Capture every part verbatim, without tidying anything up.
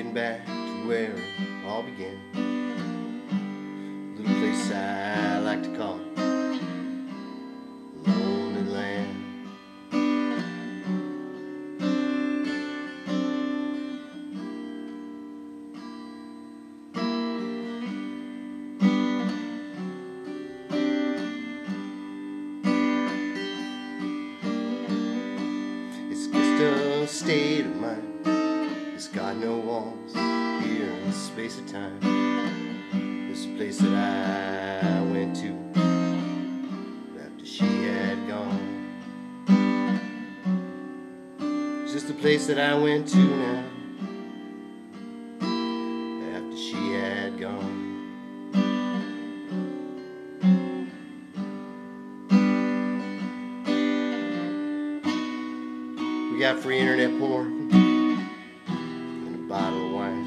getting back to where it all began. A little place I like to call Lonely Land. It's just a state of mind. It's got no walls here in space of time. It's a place that I went to after she had gone. It's just a place that I went to now after she had gone. We got free internet porn, bottle of wine.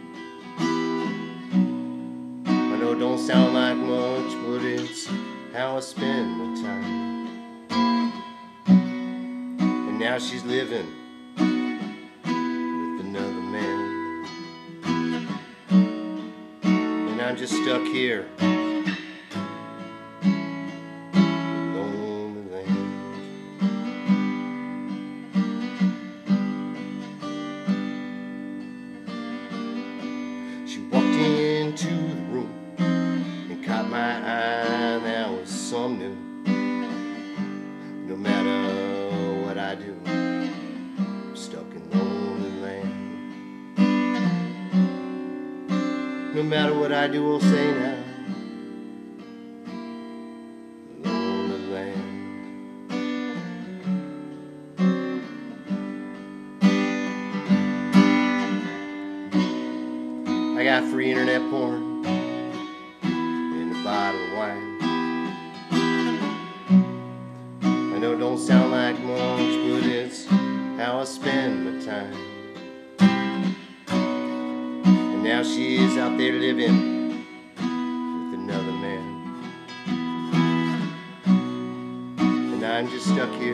I know it don't sound like much, but it's how I spend my time. And now she's living with another man, and I'm just stuck here. She walked into the room and caught my eye. That was something new. No matter what I do, I'm stuck in lonely land. No matter what I do or say now, lonely land. I got free internet porn and a bottle of wine. I know it don't sound like much, but it's how I spend my time. And now she is out there living with another man, and I'm just stuck here.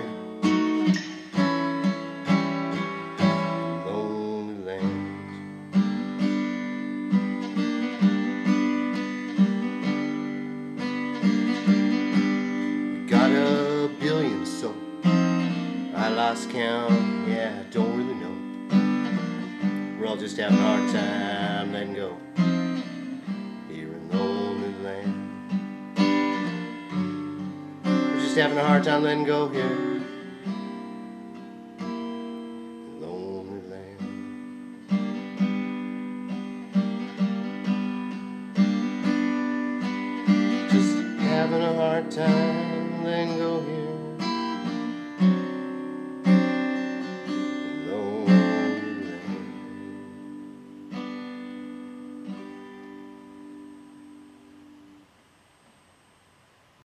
Got a billion, so I lost count. Yeah, I don't really know. We're all just having a hard time letting go here in Lonely Land. We're just having a hard time letting go here in Lonely Land. Just having a hard time